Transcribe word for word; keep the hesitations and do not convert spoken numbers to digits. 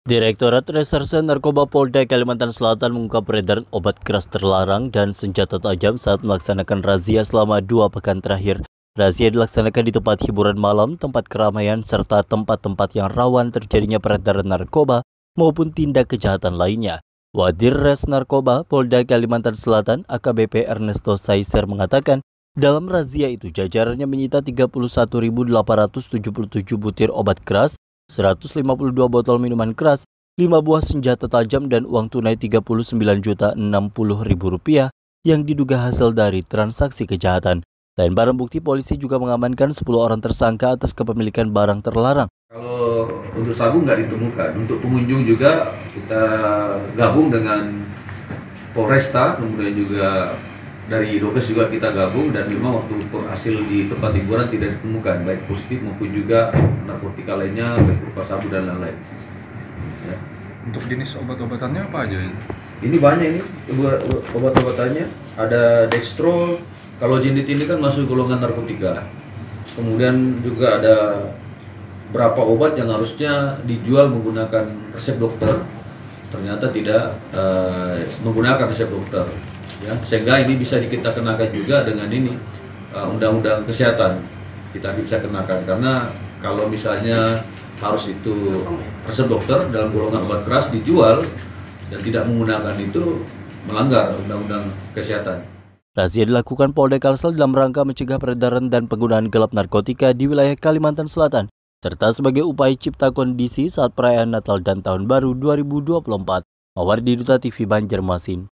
Direktorat Reserse Narkoba Polda Kalimantan Selatan mengungkap peredaran obat keras terlarang dan senjata tajam saat melaksanakan razia selama dua pekan terakhir. Razia dilaksanakan di tempat hiburan malam, tempat keramaian, serta tempat-tempat yang rawan terjadinya peredaran narkoba maupun tindak kejahatan lainnya. Wadir Res Narkoba Polda Kalimantan Selatan A K B P Ernesto Saiser mengatakan, dalam razia itu jajarannya menyita tiga puluh satu ribu delapan ratus tujuh puluh tujuh butir obat keras, seratus lima puluh dua botol minuman keras, lima buah senjata tajam dan uang tunai tiga puluh sembilan juta enam puluh ribu rupiah yang diduga hasil dari transaksi kejahatan. Selain barang bukti, polisi juga mengamankan sepuluh orang tersangka atas kepemilikan barang terlarang. Kalau untuk sabu nggak ditemukan, untuk pengunjung juga kita gabung dengan Polresta, kemudian juga dari Dokes juga kita gabung, dan memang waktu hasil di tempat hiburan tidak ditemukan baik positif maupun juga narkotika lainnya baik berupa sabu dan lain-lain. Ya. Untuk jenis obat-obatannya apa aja ini? Ini banyak ini obat-obatannya, ada dextro. Kalau jenis ini kan masuk golongan narkotika. Kemudian juga ada berapa obat yang harusnya dijual menggunakan resep dokter, ternyata tidak uh, menggunakan resep dokter. Ya, sehingga ini bisa kita kenakan juga dengan ini uh, undang-undang kesehatan, kita bisa kenakan, karena kalau misalnya harus itu resep dokter dalam golongan obat keras dijual dan tidak menggunakan itu melanggar undang-undang kesehatan. Razia dilakukan Polda Kalsel dalam rangka mencegah peredaran dan penggunaan gelap narkotika di wilayah Kalimantan Selatan, serta sebagai upaya cipta kondisi saat perayaan Natal dan Tahun Baru dua ribu dua puluh empat. Mawardi Duta T V Banjarmasin.